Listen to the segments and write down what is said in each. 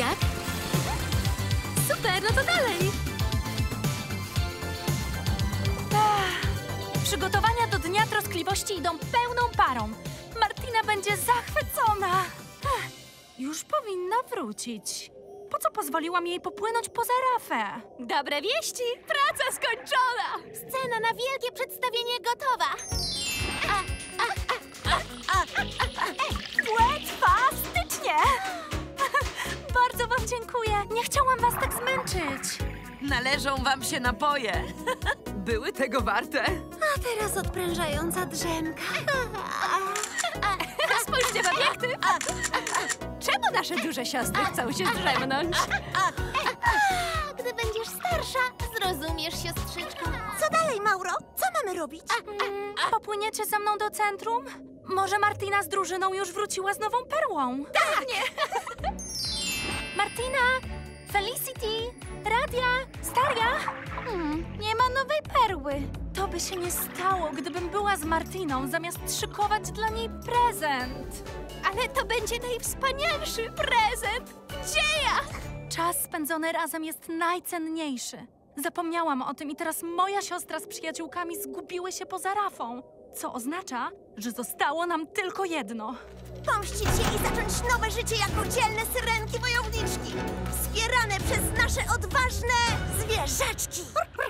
Jak? Super, no to dalej! Przygotowania do Dnia Troskliwości idą pełną parą. Martina będzie zachwycona. Już powinna wrócić. Po co pozwoliłam jej popłynąć poza rafę? Dobre wieści! Praca skończona! Scena na wielkie przedstawienie gotowa! Fantastycznie! Bardzo wam dziękuję. Nie chciałam was tak zmęczyć. Należą wam się napoje. Były tego warte. A teraz odprężająca drzemka. Spójrzcie w obiektyw. Czemu nasze duże siostry chcą się zdrzemnąć? Gdy będziesz starsza, zrozumiesz, siostrzyczko. Co dalej, Mauro? Co mamy robić? Popłyniecie ze mną do centrum? Może Martina z drużyną już wróciła z nową perłą? Tak! Martina! Felicity! Radia! Staria! Nie ma nowej perły. To by się nie stało, gdybym była z Martiną, zamiast szykować dla niej prezent. Ale to będzie najwspanialszy prezent w dziejach! Czas spędzony razem jest najcenniejszy. Zapomniałam o tym i teraz moja siostra z przyjaciółkami zgubiły się poza rafą. Co oznacza, że zostało nam tylko jedno. Pomścić się i zacząć nowe życie jako dzielne syrenki wojowniczki, wspierane przez nasze odważne zwierzaczki.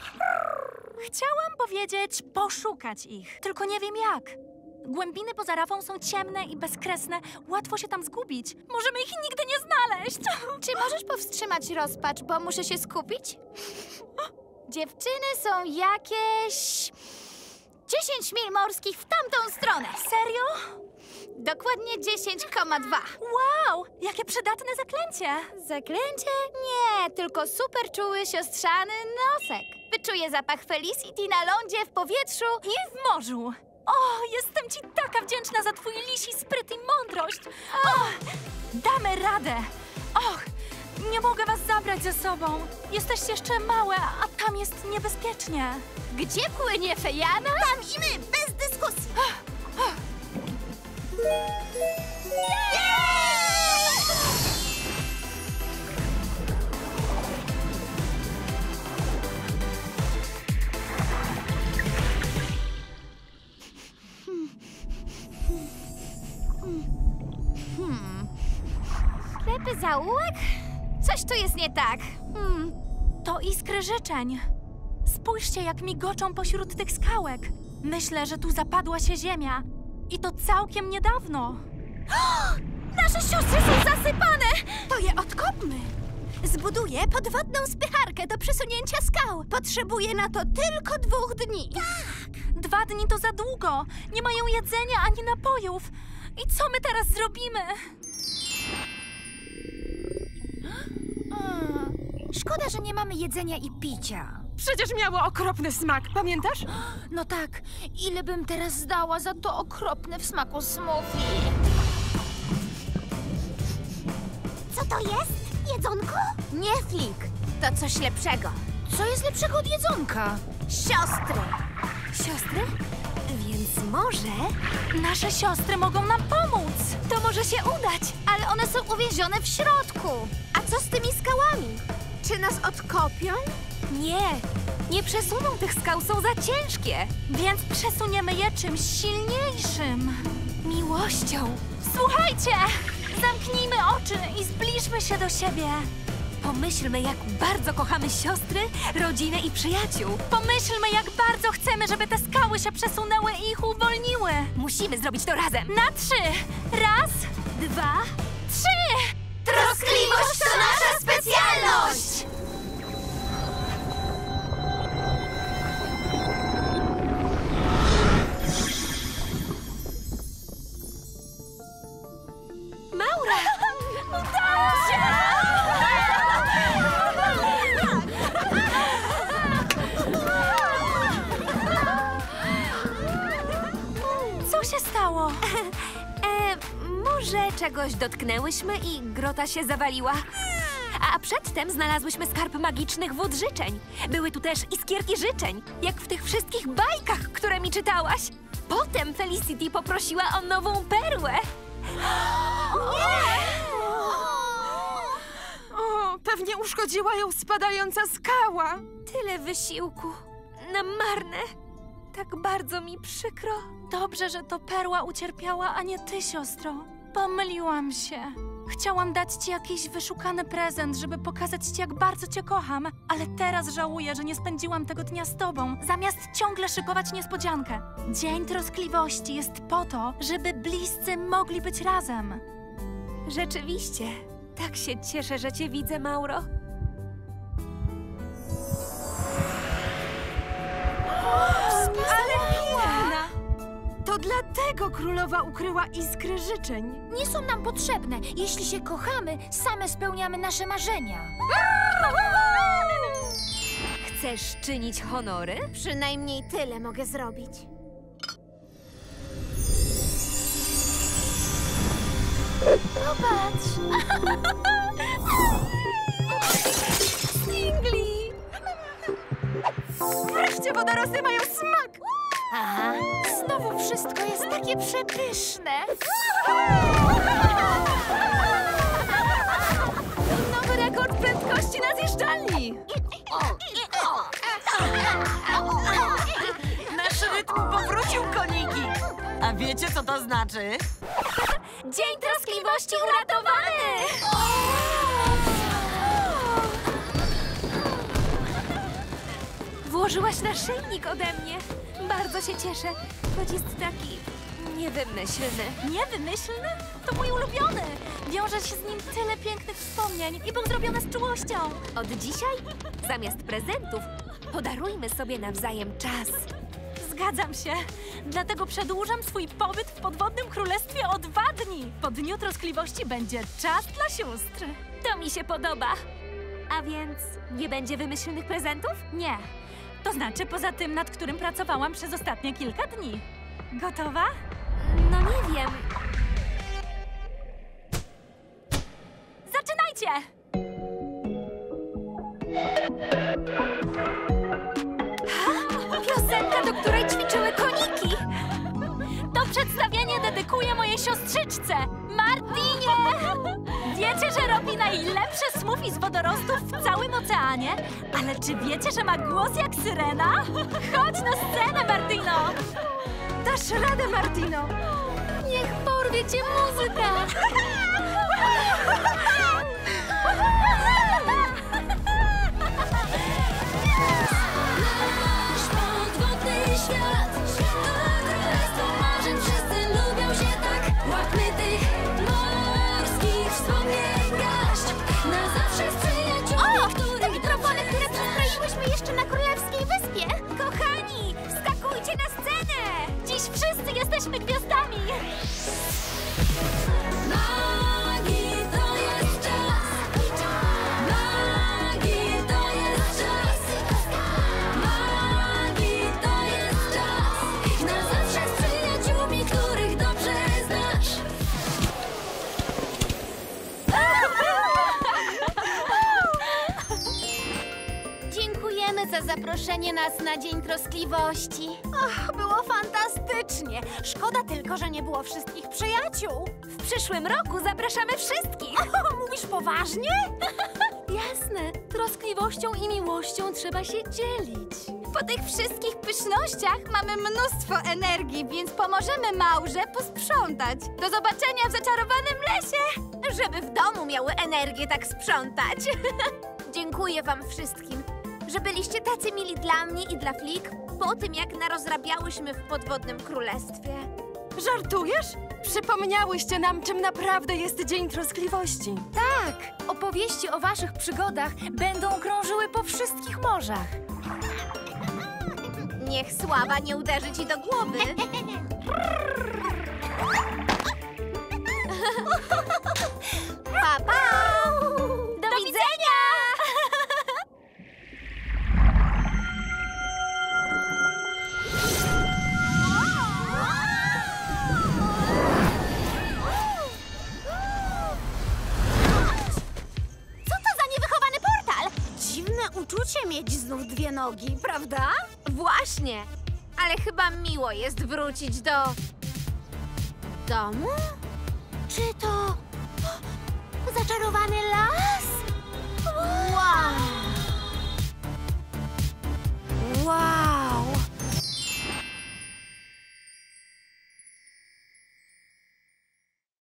Chciałam powiedzieć poszukać ich, tylko nie wiem jak. Głębiny poza rafą są ciemne i bezkresne, łatwo się tam zgubić. Możemy ich nigdy nie znaleźć. Czy możesz powstrzymać rozpacz, bo muszę się skupić? Dziewczyny są jakieś 10 mil morskich w tamtą stronę. Serio? Dokładnie 10,2. Wow, jakie przydatne zaklęcie. Zaklęcie? Nie, tylko super czuły siostrzany nosek. Wyczuję zapach Felicity na lądzie, w powietrzu I w morzu. O, jestem ci taka wdzięczna za twój lisi spryt i mądrość. O, damy radę. Och, nie mogę was zabrać ze sobą. Jesteście jeszcze małe, a tam jest niebezpiecznie. Gdzie płynie Fejana? Tam i my, bez dyskusji. Ślepy zaułek? Coś tu jest nie tak. To iskry życzeń. Spójrzcie, jak migoczą pośród tych skałek. Myślę, że tu zapadła się ziemia. I to całkiem niedawno. Nasze siostry są zasypane! To je odkopmy. Zbuduję podwodną spycharkę do przesunięcia skał. Potrzebuję na to tylko 2 dni. 2 dni to za długo. Nie mają jedzenia ani napojów. I co my teraz zrobimy? Szkoda, że nie mamy jedzenia i picia. Przecież miało okropny smak, pamiętasz? No tak, ile bym teraz zdała za to okropne w smaku smoothie? Co to jest? Jedzonko? Nie, Flik, to coś lepszego. Co jest lepszego od jedzonka? Siostry. Siostry? Więc może... Nasze siostry mogą nam pomóc. To może się udać, ale one są uwięzione w środku. A co z tymi skałami? Czy nas odkopią? Nie przesuną tych skał, są za ciężkie. Więc przesuniemy je czymś silniejszym. Miłością. Słuchajcie! Zamknijmy oczy i zbliżmy się do siebie. Pomyślmy, jak bardzo kochamy siostry, rodzinę i przyjaciół. Pomyślmy, jak bardzo chcemy, żeby te skały się przesunęły i ich uwolniły. Musimy zrobić to razem. Na 3. 1, 2, 3! Troskliwość to nasza specjalność! Maura! Udało się! Co się stało? Może czegoś dotknęłyśmy i grota się zawaliła. A przedtem znalazłyśmy skarb magicznych wód życzeń. Były tu też iskierki życzeń, jak w tych wszystkich bajkach, które mi czytałaś. Potem Felicity poprosiła o nową perłę. Pewnie uszkodziła ją spadająca skała. Tyle wysiłku. Na marne. Tak bardzo mi przykro. Dobrze, że to Perła ucierpiała, a nie ty, siostro. Pomyliłam się. Chciałam dać ci jakiś wyszukany prezent, żeby pokazać ci, jak bardzo cię kocham, ale teraz żałuję, że nie spędziłam tego dnia z tobą, zamiast ciągle szykować niespodziankę. Dzień Troskliwości jest po to, żeby bliscy mogli być razem. Rzeczywiście. Tak się cieszę, że cię widzę, Mauro. Ale piękna! To dlatego królowa ukryła iskry życzeń. Nie są nam potrzebne. Jeśli się kochamy, same spełniamy nasze marzenia. Chcesz czynić honory? Przynajmniej tyle mogę zrobić. Popatrz! Stingli! Wreszcie wodorosty mają smak! Aha, znowu wszystko jest takie przepyszne. Nowy rekord prędkości na zjeżdżalni! Nasz rytm powrócił, koniki! A wiecie, co to znaczy? Dzień Troskliwości uratowany! Włożyłaś naszyjnik ode mnie. Bardzo się cieszę, choć jest taki niewymyślny. Niewymyślny? To mój ulubiony! Wiąże się z nim tyle pięknych wspomnień i był zrobiony z czułością. Od dzisiaj, zamiast prezentów, podarujmy sobie nawzajem czas. Zgadzam się. Dlatego przedłużam swój pobyt w podwodnym królestwie o 2 dni. Po Dniu Troskliwości będzie czas dla sióstr. To mi się podoba. A więc nie będzie wymyślnych prezentów? Nie. To znaczy poza tym, nad którym pracowałam przez ostatnie kilka dni. Gotowa? No nie wiem. Zaczynajcie! Piosenka, do której ćwiczyły koniki. To przedstawienie dedykuję mojej siostrzyczce, Martinie! Wiecie, że robi najlepsze smoothie z wodorostów w całym oceanie? Ale czy wiecie, że ma głos jak syrena? Chodź na scenę, Martino! Dasz radę, Martino! Niech porwie cię muzyka! Nasz podwodny świat to królestwo marzeń. Wszyscy lubią się tak. Łapmy tych morskich wspomnień garść. Na zawsze z przyjaciółmi, których Mikrofony, które przystroiłyśmy jeszcze na Królewskiej Wyspie. Kochani, wskakujcie na scenę! Dziś wszyscy jesteśmy gwiazdami! Magii to jest czas. Magii to jest czas. Magii to jest czas. Na zawsze z przyjaciółmi, których dobrze znasz. Dziękujemy za zaproszenie nas na Dzień Troskliwości. Och, było fantastycznie. Szkoda tylko, że nie było wszystkich przyjaciół. W przyszłym roku zapraszamy wszystkich. Mówisz poważnie? Jasne, troskliwością i miłością trzeba się dzielić. Po tych wszystkich pysznościach mamy mnóstwo energii, więc pomożemy Maurze posprzątać. Do zobaczenia w zaczarowanym lesie! Żeby w domu miały energię tak sprzątać. Dziękuję wam wszystkim, że byliście tacy mili dla mnie i dla Flik po tym, jak narozrabiałyśmy w podwodnym królestwie. Żartujesz? Przypomniałyście nam, czym naprawdę jest Dzień Troskliwości. Tak, opowieści o waszych przygodach będą krążyły po wszystkich morzach. Niech sława nie uderzy ci do głowy. Pa, pa! Do widzenia! Co to za niewychowany portal? Dziwne uczucie mieć znów 2 nogi, prawda? Właśnie, ale chyba miło jest wrócić do... domu? Czy to... zaczarowany